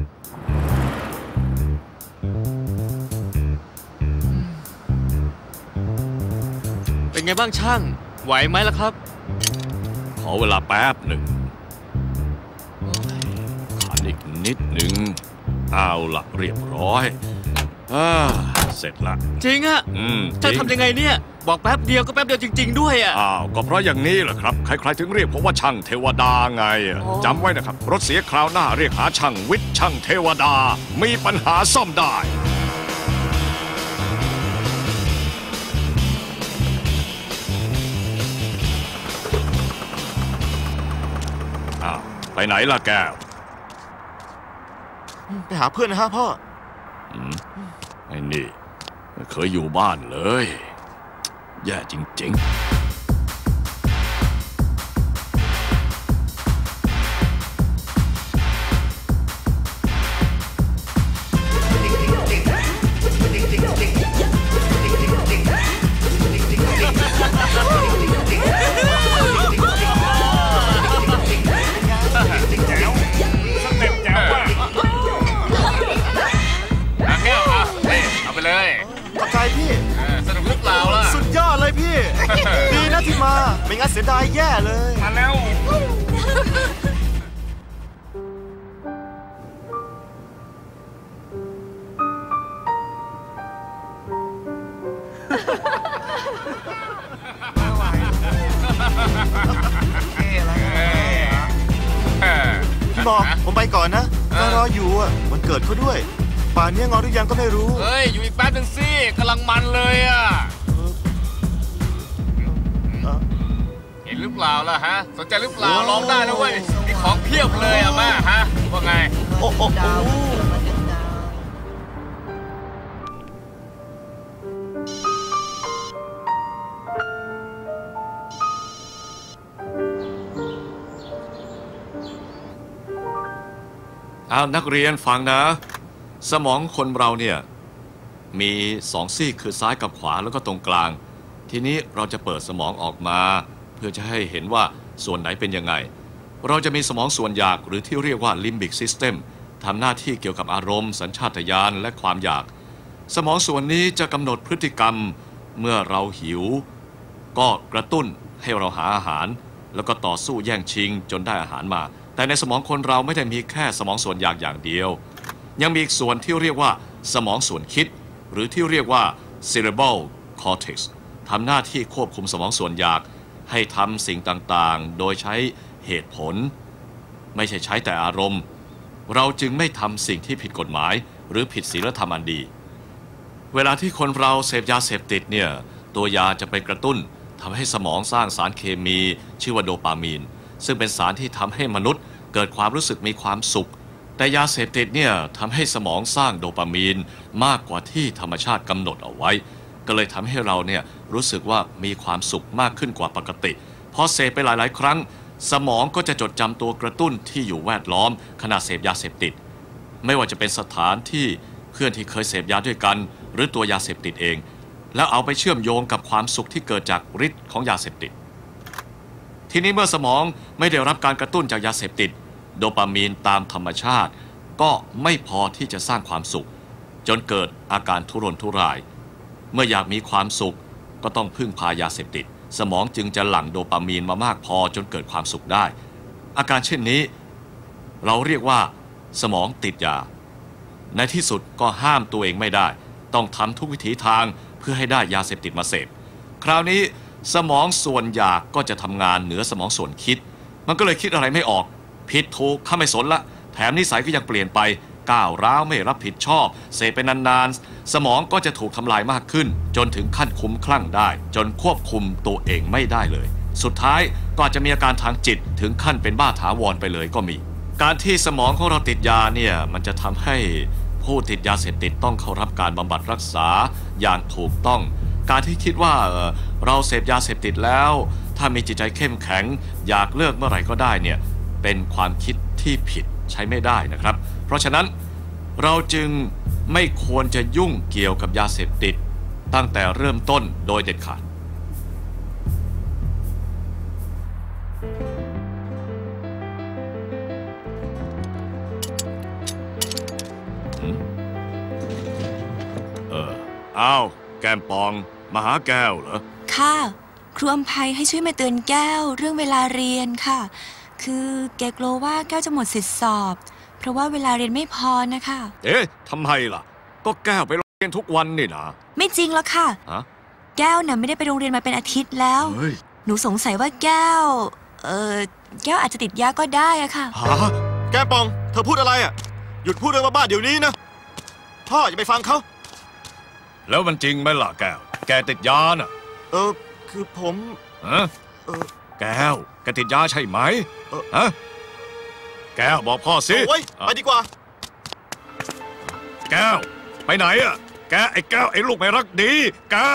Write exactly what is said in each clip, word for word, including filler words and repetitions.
เป็นไงบ้างช่างไหวไหมล่ะครับขอเวลาแป๊บหนึ่งขันอีกนิดหนึ่งเอาละเรียบร้อยอ่าเสร็จละจริงอะช่างทำยังไงเนี่ยบอกแป๊บเดียวก็แป๊บเดียวจริงๆด้วยอะอ้าวก็เพราะอย่างนี้แหละครับใครๆถึงเรียกผมว่าช่างเทวดาไงจำไว้นะครับรถเสียคราวหน้าเรียกหาช่างวิทย์ช่างเทวดามีปัญหาซ่อมได้อ้าวไปไหนล่ะแก้วไปหาเพื่อนนะฮะพ่อไอ้นี่ไม่เคยอยู่บ้านเลยแย่จริงๆดีนะที่มาไม่งั้นเสียดายแย่เลยมาแล้วพี่บอกผมไปก่อนนะถ้ารออยู่อ่ะวันเกิดเขาด้วยป่านนี้งอหรือยังก็ไม่รู้เฮ้ยอยู่อีกแป๊บนึงสิกำลังมันเลยอ่ะเห็นหรือเปล่าล่ะฮะสนใจหรือเปล่าร้องได้นะเว้ยมีของเพียบเลยอ่ะแม่ฮะว่าไงโอ้โอ้โอ้เอานักเรียนฟังนะสมองคนเราเนี่ยมีสองซีกคือซ้ายกับขวาแล้วก็ตรงกลางทีนี้เราจะเปิดสมองออกมาเพื่อจะให้เห็นว่าส่วนไหนเป็นยังไงเราจะมีสมองส่วนอยากหรือที่เรียกว่า Limbic System ทำหน้าที่เกี่ยวกับอารมณ์สัญชาตญาณและความอยากสมองส่วนนี้จะกำหนดพฤติกรรมเมื่อเราหิวก็กระตุ้นให้เราหาอาหารแล้วก็ต่อสู้แย่งชิงจนได้อาหารมาแต่ในสมองคนเราไม่ได้มีแค่สมองส่วนอยากอย่างเดียวยังมีอีกส่วนที่เรียกว่าสมองส่วนคิดหรือที่เรียกว่า cerebral cortex ทำหน้าที่ควบคุมสมองส่วนอยากให้ทำสิ่งต่างๆโดยใช้เหตุผลไม่ใช่ใช้แต่อารมณ์เราจึงไม่ทำสิ่งที่ผิดกฎหมายหรือผิดศีลธรรมอันดีเวลาที่คนเราเสพยาเสพติดเนี่ยตัวยาจะไปกระตุ้นทำให้สมองสร้างสารเคมีชื่อว่าโดปามีนซึ่งเป็นสารที่ทำให้มนุษย์เกิดความรู้สึกมีความสุขแต่ยาเสพติดเนี่ยทำให้สมองสร้างโดปามีนมากกว่าที่ธรรมชาติกำหนดเอาไว้ก็เลยทำให้เราเนี่ยรู้สึกว่ามีความสุขมากขึ้นกว่าปกติพอเสพไปหลายๆครั้งสมองก็จะจดจำตัวกระตุ้นที่อยู่แวดล้อมขณะเสพยาเสพติดไม่ว่าจะเป็นสถานที่เพื่อนที่เคยเสพยาด้วยกันหรือตัวยาเสพติดเองแล้วเอาไปเชื่อมโยงกับความสุขที่เกิดจากฤทธิ์ของยาเสพติดทีนี้เมื่อสมองไม่ได้รับการกระตุ้นจากยาเสพติดโดปามีนตามธรรมชาติก็ไม่พอที่จะสร้างความสุขจนเกิดอาการทุรนทุรายเมื่ออยากมีความสุขก็ต้องพึ่งพายาเสพติดสมองจึงจะหลั่งโดปามีนมามากพอจนเกิดความสุขได้อาการเช่นนี้เราเรียกว่าสมองติดยาในที่สุดก็ห้ามตัวเองไม่ได้ต้องทำทุกวิถีทางเพื่อให้ได้ยาเสพติดมาเสพคราวนี้สมองส่วนอยากก็จะทำงานเหนือสมองส่วนคิดมันก็เลยคิดอะไรไม่ออกผิดถูกข้าไม่สนละแถมนิสัยก็ยังเปลี่ยนไปก้าวร้าวไม่รับผิดชอบเสพไปนานๆสมองก็จะถูกทำลายมากขึ้นจนถึงขั้นคุ้มคลั่งได้จนควบคุมตัวเองไม่ได้เลยสุดท้ายก็อาจจะมีอาการทางจิตถึงขั้นเป็นบ้าถาวรไปเลยก็มีการที่สมองของเราติดยาเนี่ยมันจะทำให้ผู้ติดยาเสพติดต้องเข้ารับการบำบัดรักษาอย่างถูกต้องการที่คิดว่าเราเสพยาเสพติดแล้วถ้ามีจิตใจเข้มแข็งอยากเลิกเมื่อไหร่ก็ได้เนี่ยเป็นความคิดที่ผิดใช้ไม่ได้นะครับเพราะฉะนั้นเราจึงไม่ควรจะยุ่งเกี่ยวกับยาเสพติดตั้งแต่เริ่มต้นโดยเด็ดขาดอ้าวแก้มปองมาหาแก้วเหรอค่ะครูอำไพให้ช่วยมาเตือนแก้วเรื่องเวลาเรียนค่ะ คือแกกลัวว่าแก้วจะหมดสิทธิสอบ เพราะว่าเวลาเรียนไม่พอนะคะเอ๊ะทำไมล่ะ ก็แก้วไปโรงเรียนทุกวันนี่นะไม่จริงแล้วค่ะฮะแก้วน่ะไม่ได้ไปโรงเรียนมาเป็นอาทิตย์แล้วเฮ้ยหนูสงสัยว่าแก้ว เออแก้วอาจจะติดยาก็ได้อะค่ะฮะแก้มปองเธอพูดอะไรอ่ะหยุดพูดเรื่องบ้าๆเดี๋ยวนี้นะพ่ออย่าไปฟังเขาแล้วมันจริงไหมล่ะแก้ว แกติดยาน่ะเออคือผมฮะเออแก้วแกติดยาใช่ไหมเอ่อฮะแก้วบอกพ่อสิโอ้ยไปดีกว่าแก้วไปไหนอ่ะแกไอ้แก้วไอ้ลูกไม่รักดีแก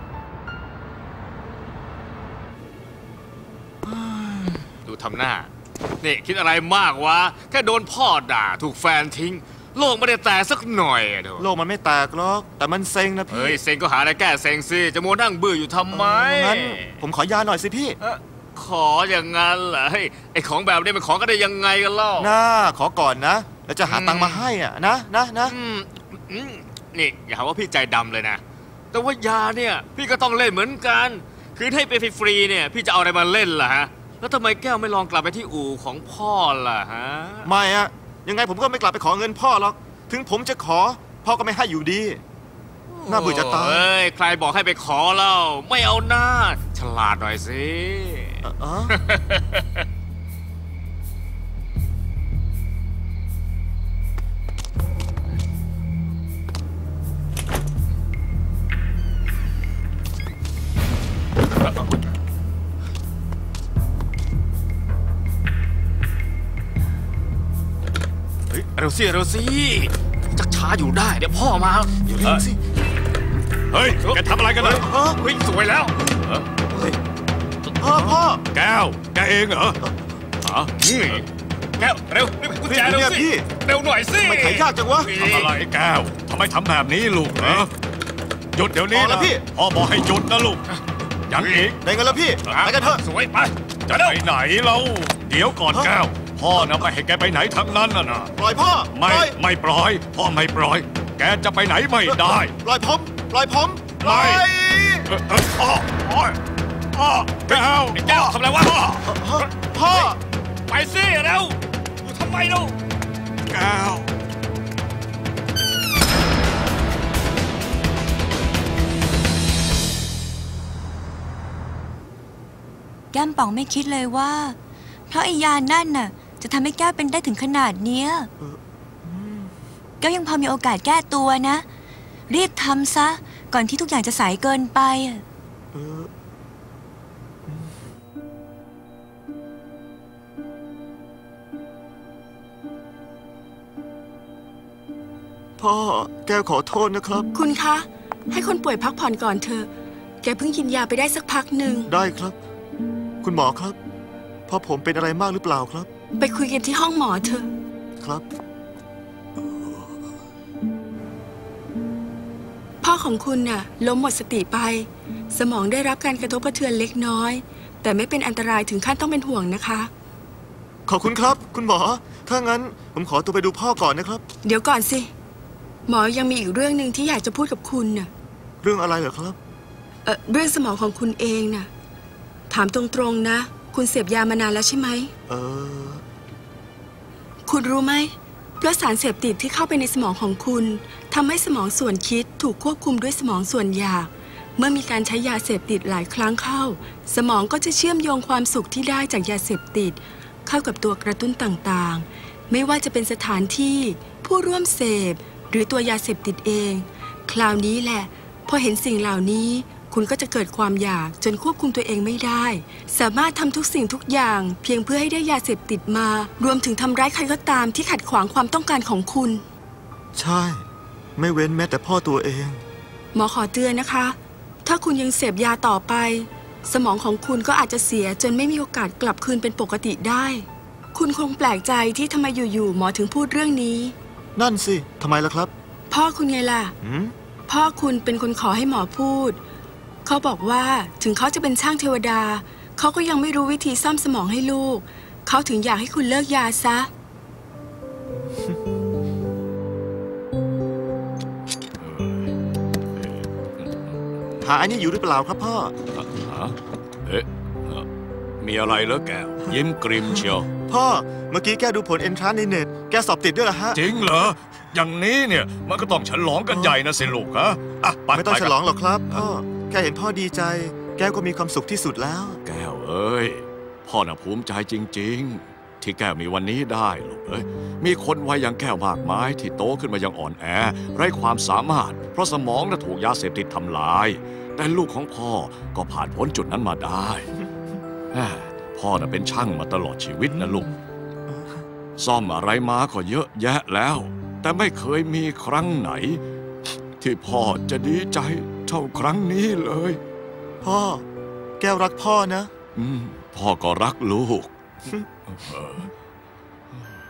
ดูทำหน้า นี่คิดอะไรมากวะ แค่โดนพ่อด่าถูกแฟนทิ้ง โลกไม่ได้แตกสักหน่อยอะเดี๋ยวโลกมันไม่แตกหรอกแต่มันเซ็งนะพี่เฮ้ย เซ็งก็หาอะไรแก้เซ็งสิ จะมัวนั่งบื้ออยู่ทำไมงั้นผมขอยาหน่อยสิพี่เอ้อขออย่างงั้นเหรอเฮ้ยไอของแบบนี้มันของก็ได้ยังไงกันเล่าน่าขอก่อนนะ แล้วจะหาตังค์มาให้อ่ะนะนะนะอืมอืมนี่อย่าหาว่าพี่ใจดำเลยนะ แต่ว่ายาเนี่ย พี่ก็ต้องเล่นเหมือนกัน คือให้ไปฟรีๆเนี่ย พี่จะเอาอะไรมาเล่นล่ะฮะ แล้วทำไมแก้วไม่ลองกลับไปที่อู่ของพ่อล่ะฮะไม่อะยังไงผมก็ไม่กลับไปขอเงินพ่อหรอกถึงผมจะขอ พ่อก็ไม่ให้อยู่ดี น่าเบื่อจะตายเอ้ย ใครบอกให้ไปขอเล่า ไม่เอาหน้า ฉลาดหน่อยสิเอ่อเอ้อเฮ้ยเร็วสิเร็วสิจักช้าอยู่ได้ เดี๋ยวพ่อมาอย่าเล่นสิเฮ้ยแกทำอะไรกันนะเฮ้ยเฮ้ย สวยแล้วเฮ้ยพ่อพ่อแก้วแกเองเหรอฮะนี่แก้วเร็วรีบกุญแจเร็วเนี่ยสิพี่เร็วหน่อยสิทำไมไขยากจังวะทำอะไรแก้วทำไมทำแบบนี้ลูกเหรอหยุดเดี๋ยวนี้พอแล้นะวพี่พ่อบอกให้หยุดนะลูกยังอีกได้เงินแล้วพี่ไปกันเถอะสวยไปจะไปไหนเราเดี๋ยวก่อนแก้ว พ่อนะไม่ให้แกไปไหนทั้งนั้นน่ะนะปล่อยพ่อไม่ปล่อยไม่ปล่อย พ่อไม่ปล่อย แกจะไปไหนไม่ได้ปล่อยผมปล่อยผมปไม่ล่อยเอ่อเอ่อพ่อพ่อพ่อแก้วไอ้แก้วทำอะไรวะพ่อไปสิเร็วอยู่ทำไมลูกแก้วแก้มป่องไม่คิดเลยว่า เพราะไอ้ยานั่นน่ะ จะทำให้แก้วเป็นได้ถึงขนาดเนี้ยแก้วยังพอมีโอกาสแก้ตัวนะ รีบทำซะ ก่อนที่ทุกอย่างจะสายเกินไปอะเออพ่อแก้วขอโทษนะครับคุณคะ ให้คนป่วยพักผ่อนก่อนเถอะ แกเพิ่งกินยาไปได้สักพักหนึ่งได้ครับ คุณหมอครับพ่อผมเป็นอะไรมากหรือเปล่าครับไปคุยกันที่ห้องหมอเถอะครับพ่อของคุณน่ะล้มหมดสติไป สมองได้รับการกระทบกระเทือนเล็กน้อย แต่ไม่เป็นอันตรายถึงขั้นต้องเป็นห่วงนะคะขอบคุณครับ คุณหมอ ถ้างั้นผมขอตัวไปดูพ่อก่อนนะครับเดี๋ยวก่อนสิ หมอยังมีอีกเรื่องหนึ่งที่อยากจะพูดกับคุณน่ะเรื่องอะไรเหรอครับเออเรื่องสมองของคุณเองน่ะ ถามตรงๆนะ คุณเสพยามานานแล้วใช่ไหมเออคุณรู้ไหมเพราะสารเสพติดที่เข้าไปในสมองของคุณทำให้สมองส่วนคิดถูกควบคุมด้วยสมองส่วนอยาก เมื่อมีการใช้ยาเสพติดหลายครั้งเข้า สมองก็จะเชื่อมโยงความสุขที่ได้จากยาเสพติดเข้ากับตัวกระตุ้นต่างๆ ไม่ว่าจะเป็นสถานที่ผู้ร่วมเสพหรือตัวยาเสพติดเอง คราวนี้แหละพอเห็นสิ่งเหล่านี้คุณก็จะเกิดความอยากจนควบคุมตัวเองไม่ได้ สามารถทำทุกสิ่งทุกอย่างเพียงเพื่อให้ได้ยาเสพติดมา รวมถึงทำร้ายใครก็ตามที่ขัดขวางความต้องการของคุณใช่ ไม่เว้นแม้แต่พ่อตัวเองหมอขอเตือนนะคะ ถ้าคุณยังเสพยาต่อไป สมองของคุณก็อาจจะเสียจนไม่มีโอกาสกลับคืนเป็นปกติได้ คุณคงแปลกใจที่ทำไมอยู่ๆหมอถึงพูดเรื่องนี้นั่นสิทำไมล่ะครับพ่อคุณไงล่ะหืมพ่อคุณเป็นคนขอให้หมอพูด เขาบอกว่าถึงเขาจะเป็นช่างเทวดา เขาก็ยังไม่รู้วิธีซ่อมสมองให้ลูก เขาถึงอยากให้คุณเลิกยาซะพหาอันนี้อยู่หรือเปล่าครับพ่อฮะเอ๊ะเอ่อมีอะไรเหรอแก้ว ยิ้มกริมเชียวพ่อเมื่อกี้แกดูผลเอนทรานในเน็ตแกสอบติดด้วยเหรอฮะจริงเหรอ อย่างนี้เนี่ยมันก็ต้องฉลองกันใหญ่นะสิลูกฮะอ่ะไปไม่ต้องไปฉกันลองหรอกครับพ่อแกเห็นพ่อดีใจ แกก็มีความสุขที่สุดแล้วแก้วเอ้ย พ่อน่ะภูมิใจจริง ๆ ที่แก้วมีวันนี้ได้ลูกเอ้ย มีคนวัยอย่างแก้วมากมายที่โตขึ้นมายังอ่อนแอ ไร้ความสามารถ เพราะสมองน่ะถูกยาเสพติดทำลาย แต่ลูกของพ่อก็ผ่านพ้นจุดนั้นมาได้แม่พ่อน่ะเป็นช่างมาตลอดชีวิตนะลูก ซ่อมอะไรมาก็เยอะแยะแล้ว แต่ไม่เคยมีครั้งไหน ที่พ่อจะดีใจเท่าครั้งนี้เลยพ่อ แก้วรักพ่อนะอืมพ่อก็รักลูก